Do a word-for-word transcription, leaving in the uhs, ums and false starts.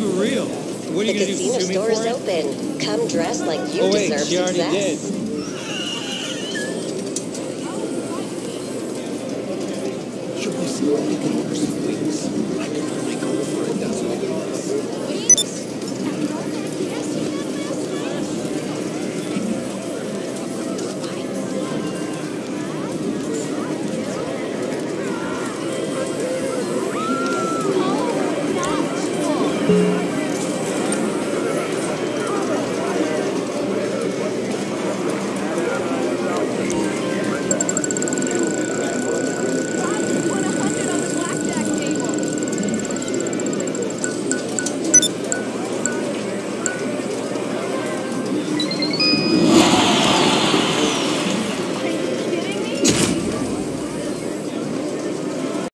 real. What are The you going to do? casino Sue me store is for it? open. Come dressed like you Oh, wait, deserve she already success. did. Should we see what we can do some weeks? I can